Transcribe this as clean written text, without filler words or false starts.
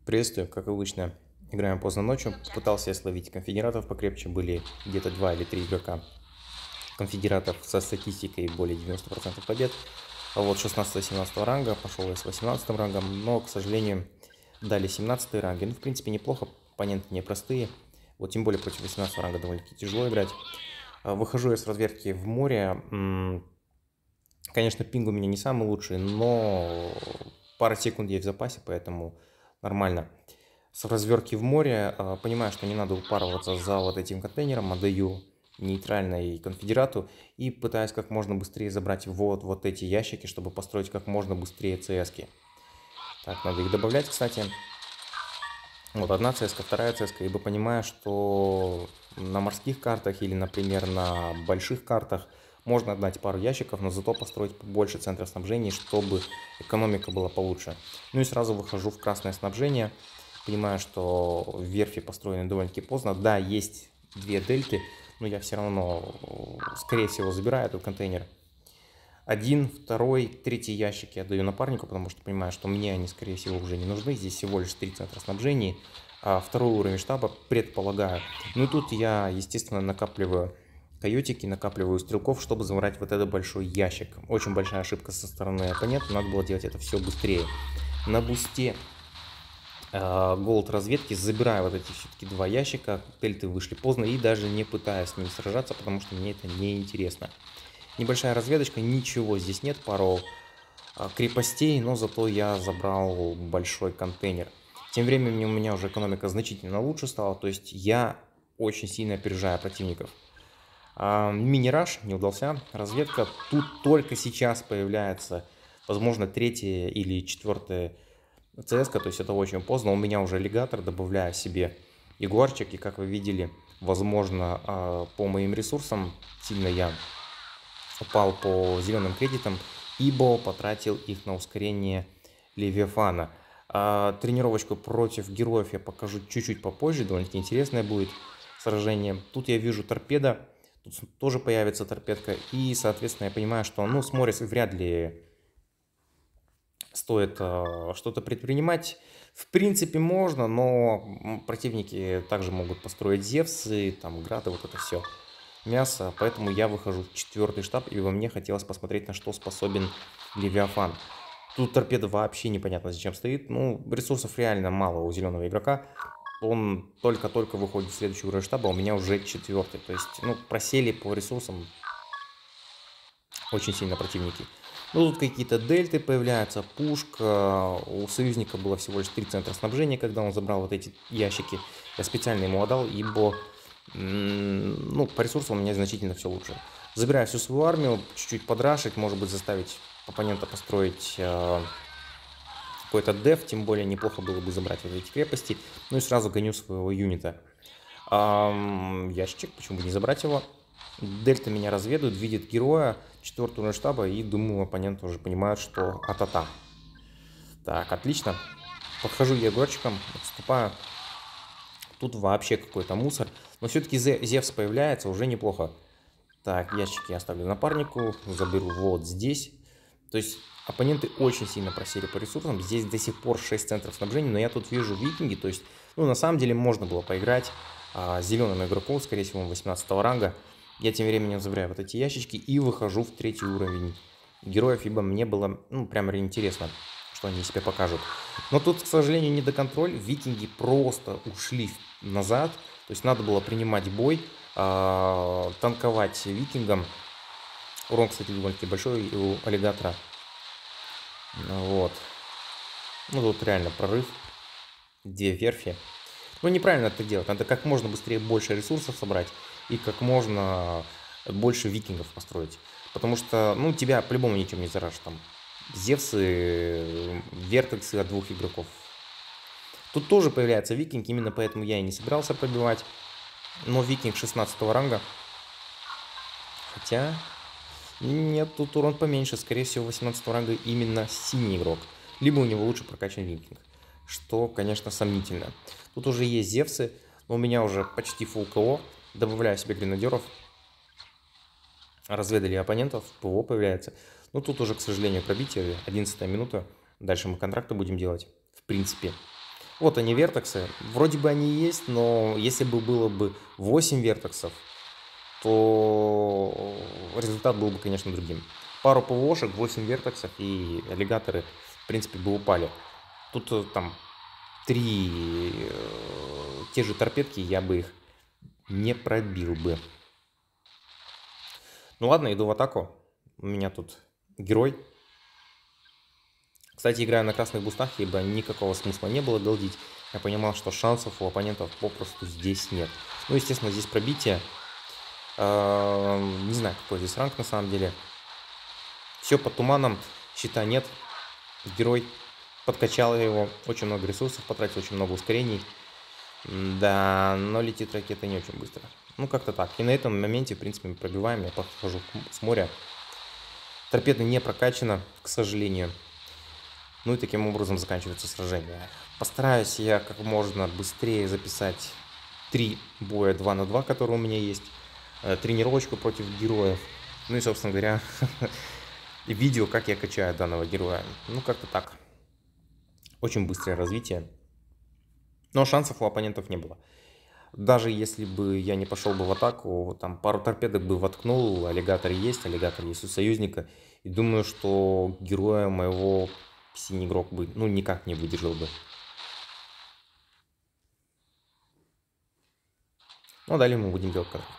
Приветствую, как обычно, играем поздно ночью. Пытался я словить конфедератов покрепче, были где-то 2 или 3 игрока конфедератов со статистикой более 90% побед. А вот 16-17 ранга, пошел я с 18 рангом, но, к сожалению, дали 17 ранги. Ну, в принципе, неплохо, оппоненты непростые. Вот тем более против 18 ранга довольно-таки тяжело играть. Выхожу я с разведки в море. Конечно, пинг у меня не самый лучший, но пара секунд есть в запасе, поэтому нормально. С развертки в море, понимаю, что не надо упарываться за вот этим контейнером, отдаю нейтральной конфедерату и пытаюсь как можно быстрее забрать вот эти ящики, чтобы построить как можно быстрее CS-ки. Так, надо их добавлять, кстати. Вот одна CS-ка, вторая CS-ка, ибо понимаю, что на морских картах или, например, на больших картах можно отдать пару ящиков, но зато построить побольше центров снабжения, чтобы экономика была получше. Ну и сразу выхожу в красное снабжение. Понимаю, что верфи построены довольно-таки поздно. Да, есть две дельты, но я все равно, скорее всего, забираю этот контейнер. Один, второй, третий ящик я даю напарнику, потому что понимаю, что мне они, скорее всего, уже не нужны. Здесь всего лишь 3 центра снабжения. А второй уровень штаба, предполагаю. Ну и тут я, естественно, накапливаю койотики, накапливаю стрелков, чтобы забрать вот этот большой ящик. Очень большая ошибка со стороны оппонента, надо было делать это все быстрее. На бусте голд разведки забираю вот эти все-таки 2 ящика. Дельты вышли поздно и даже не пытаюсь с ними сражаться, потому что мне это не интересно. Небольшая разведочка, ничего здесь нет, пару крепостей, но зато я забрал большой контейнер. Тем временем у меня уже экономика значительно лучше стала, то есть я очень сильно опережаю противников. Мини-раш не удался, разведка. Тут только сейчас появляется, возможно, третья или четвертая CS-ка, то есть это очень поздно. У меня уже аллигатор, добавляю себе ягуарчик, и как вы видели, возможно, по моим ресурсам сильно я упал по зеленым кредитам, ибо потратил их на ускорение Левиафана. Тренировочку против героев я покажу чуть-чуть попозже, довольно-таки интересное будет сражение. Тут я вижу торпеда, тут тоже появится торпедка, и, соответственно, я понимаю, что, ну, с моря вряд ли стоит что-то предпринимать. В принципе, можно, но противники также могут построить Зевсы, там, Грады, вот это все мясо, поэтому я выхожу в 4-й штаб, и во мне хотелось посмотреть, на что способен Левиафан. Тут торпеда вообще непонятно зачем стоит, ну, ресурсов реально мало у зеленого игрока, он только-только выходит в следующий уровень штаба, а у меня уже 4-й, то есть, ну, просели по ресурсам очень сильно противники. Ну, тут какие-то дельты появляются, пушка, у союзника было всего лишь 3 центра снабжения, когда он забрал вот эти ящики, я специально ему отдал, ибо ну, по ресурсам у меня значительно все лучше. Забираю всю свою армию, чуть-чуть подрашить, может быть, заставить оппонента построить какой-то деф, тем более неплохо было бы забрать вот эти крепости. Ну и сразу гоню своего юнита. Ящик, почему бы не забрать его? Дельта меня разведывает, видит героя, 4-й уровень штаба, и думаю, оппонент уже понимает, что атата. Так, отлично. Подхожу ягорчиком, отступаю. Тут вообще какой-то мусор. Но все-таки Зевс появляется, уже неплохо. Так, ящики я оставлю напарнику. Заберу вот здесь. То есть оппоненты очень сильно просели по ресурсам. Здесь до сих пор 6 центров снабжения. Но я тут вижу викинги. То есть, ну, на самом деле можно было поиграть зеленым игроком, скорее всего, 18 ранга. Я тем временем забираю вот эти ящички и выхожу в 3-й уровень героев, ибо мне было, ну, прям интересно, что они себе покажут. Но тут, к сожалению, не до контроль. Викинги просто ушли назад. То есть надо было принимать бой, танковать викингам. Урон, кстати, довольно-таки большой у аллигатора. Вот. Ну, тут реально прорыв. 2 верфи. Ну, неправильно это делать. Надо как можно быстрее больше ресурсов собрать и как можно больше викингов построить. Потому что, ну, тебя по-любому ничем не заражешь там. Зевсы, вертексы от 2 игроков. Тут тоже появляется викинг, именно поэтому я и не собирался пробивать. Но викинг 16 ранга. Хотя... Нет, тут урон поменьше. Скорее всего, 18 ранга именно синий игрок. Либо у него лучше прокачан викинг. Что, конечно, сомнительно. Тут уже есть Зевсы, но у меня уже почти фулл КО. Добавляю себе гренадеров. Разведали оппонентов, ПВО появляется. Но тут уже, к сожалению, пробитие. 11 минута. Дальше мы контракты будем делать. В принципе. Вот они, вертексы. Вроде бы они есть, но если бы было бы 8 вертексов, то результат был бы, конечно, другим. Пару ПВОшек, 8 вертексов, и аллигаторы, в принципе, бы упали. Тут там 3 те же торпедки, я бы их не пробил бы. Ну ладно, иду в атаку. У меня тут герой. Кстати, играя на красных бустах, ибо никакого смысла не было голдить. Я понимал, что шансов у оппонентов попросту здесь нет. Ну, естественно, здесь пробитие. Не знаю, какой здесь ранг на самом деле. Все под туманом, щита нет. Герой подкачал его, очень много ресурсов потратил, очень много ускорений. Да, но летит ракета не очень быстро. Ну, как-то так. И на этом моменте, в принципе, мы пробиваем. Я подхожу с моря. Торпеда не прокачана, к сожалению. Ну и таким образом заканчивается сражение. Постараюсь я как можно быстрее записать 3 боя 2 на 2, которые у меня есть. Тренировочку против героев. Ну и, собственно говоря, видео, как я качаю данного героя. Ну, как-то так. Очень быстрое развитие. Но шансов у оппонентов не было. Даже если бы я не пошел бы в атаку, там пару торпедок бы воткнул, аллигатор есть у союзника. И думаю, что героя моего синий игрок бы, ну, никак не выдержал бы. Ну, а далее мы будем делать кадр.